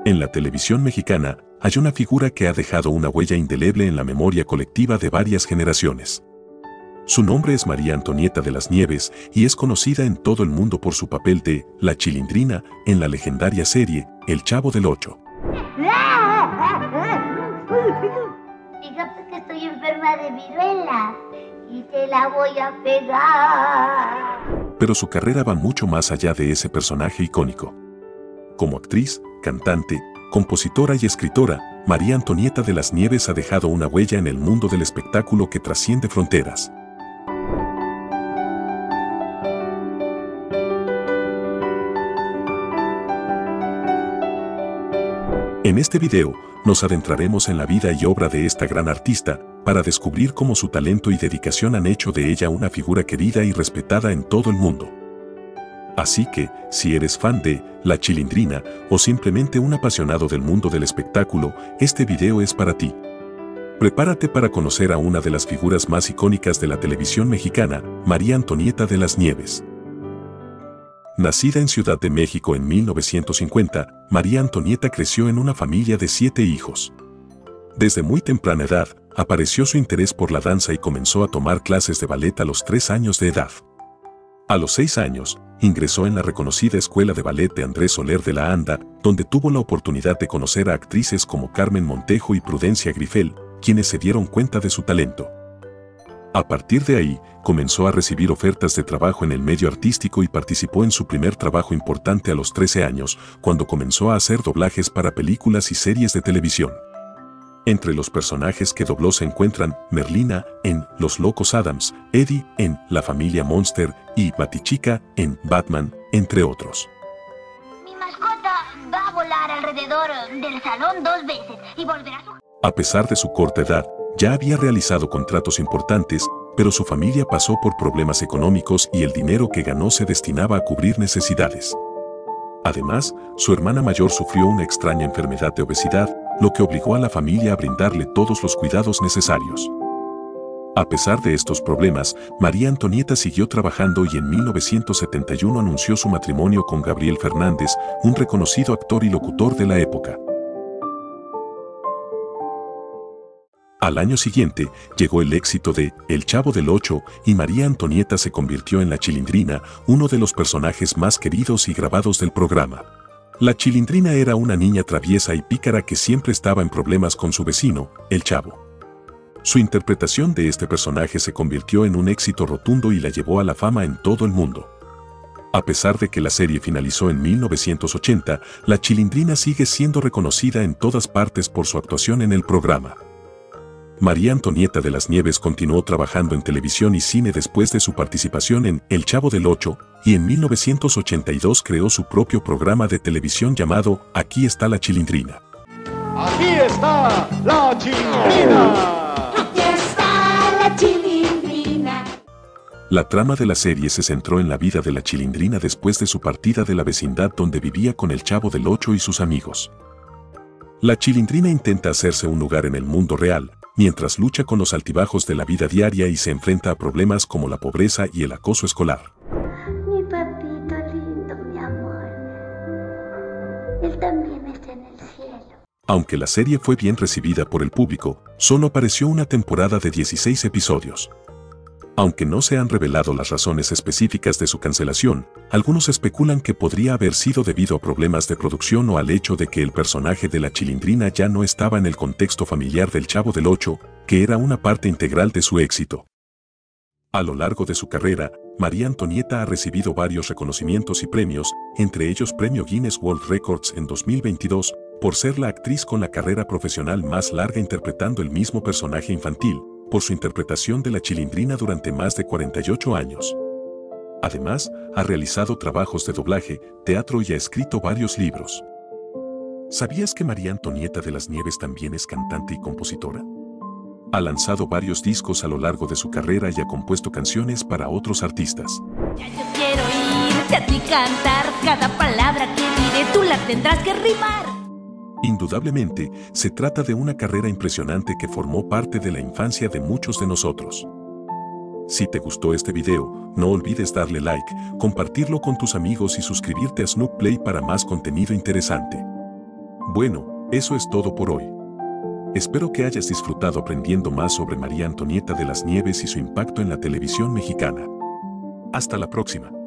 En la televisión mexicana hay una figura que ha dejado una huella indeleble en la memoria colectiva de varias generaciones. Su nombre es María Antonieta de las Nieves y es conocida en todo el mundo por su papel de La Chilindrina en la legendaria serie El Chavo del Ocho. Fíjate que estoy enferma de viruela y te la voy a pegar. Pero su carrera va mucho más allá de ese personaje icónico. Como actriz, cantante, compositora y escritora, María Antonieta de las Nieves ha dejado una huella en el mundo del espectáculo que trasciende fronteras. En este video, nos adentraremos en la vida y obra de esta gran artista, para descubrir cómo su talento y dedicación han hecho de ella una figura querida y respetada en todo el mundo. Así que, si eres fan de La Chilindrina o simplemente un apasionado del mundo del espectáculo, este video es para ti. Prepárate para conocer a una de las figuras más icónicas de la televisión mexicana, María Antonieta de las Nieves. Nacida en Ciudad de México en 1950, María Antonieta creció en una familia de 7 hijos. Desde muy temprana edad, apareció su interés por la danza y comenzó a tomar clases de ballet a los 3 años de edad. A los 6 años, ingresó en la reconocida Escuela de Ballet de Andrés Soler de la Anda, donde tuvo la oportunidad de conocer a actrices como Carmen Montejo y Prudencia Grifel, quienes se dieron cuenta de su talento. A partir de ahí, comenzó a recibir ofertas de trabajo en el medio artístico y participó en su primer trabajo importante a los 13 años, cuando comenzó a hacer doblajes para películas y series de televisión. Entre los personajes que dobló se encuentran Merlina en Los Locos Adams, Eddie en La Familia Monster y Batichica en Batman, entre otros. Mi mascota va a volar alrededor del salón 2 veces y volverá a su... A pesar de su corta edad, ya había realizado contratos importantes, pero su familia pasó por problemas económicos y el dinero que ganó se destinaba a cubrir necesidades. Además, su hermana mayor sufrió una extraña enfermedad de obesidad, lo que obligó a la familia a brindarle todos los cuidados necesarios. A pesar de estos problemas, María Antonieta siguió trabajando y en 1971 anunció su matrimonio con Gabriel Fernández, un reconocido actor y locutor de la época. Al año siguiente, llegó el éxito de El Chavo del Ocho y María Antonieta se convirtió en La Chilindrina, uno de los personajes más queridos y grabados del programa. La Chilindrina era una niña traviesa y pícara que siempre estaba en problemas con su vecino, el Chavo. Su interpretación de este personaje se convirtió en un éxito rotundo y la llevó a la fama en todo el mundo. A pesar de que la serie finalizó en 1980, La Chilindrina sigue siendo reconocida en todas partes por su actuación en el programa. María Antonieta de las Nieves continuó trabajando en televisión y cine después de su participación en El Chavo del Ocho, y en 1982 creó su propio programa de televisión llamado Aquí está la Chilindrina. ¡Aquí está la Chilindrina! ¡Aquí está la Chilindrina! La trama de la serie se centró en la vida de la Chilindrina después de su partida de la vecindad donde vivía con el Chavo del Ocho y sus amigos. La Chilindrina intenta hacerse un lugar en el mundo real, mientras lucha con los altibajos de la vida diaria y se enfrenta a problemas como la pobreza y el acoso escolar. Mi papito lindo, mi amor. Él también está en el cielo. Aunque la serie fue bien recibida por el público, solo apareció una temporada de 16 episodios. Aunque no se han revelado las razones específicas de su cancelación, algunos especulan que podría haber sido debido a problemas de producción o al hecho de que el personaje de la Chilindrina ya no estaba en el contexto familiar del Chavo del Ocho, que era una parte integral de su éxito. A lo largo de su carrera, María Antonieta ha recibido varios reconocimientos y premios, entre ellos Premio Guinness World Records en 2022, por ser la actriz con la carrera profesional más larga interpretando el mismo personaje infantil, por su interpretación de la Chilindrina durante más de 48 años. Además, ha realizado trabajos de doblaje, teatro y ha escrito varios libros. ¿Sabías que María Antonieta de las Nieves también es cantante y compositora? Ha lanzado varios discos a lo largo de su carrera y ha compuesto canciones para otros artistas. Ya yo quiero irte a ti cantar, cada palabra que diré tú la tendrás que rimar. Indudablemente, se trata de una carrera impresionante que formó parte de la infancia de muchos de nosotros. Si te gustó este video, no olvides darle like, compartirlo con tus amigos y suscribirte a Snoop Play para más contenido interesante. Bueno, eso es todo por hoy. Espero que hayas disfrutado aprendiendo más sobre María Antonieta de las Nieves y su impacto en la televisión mexicana. Hasta la próxima.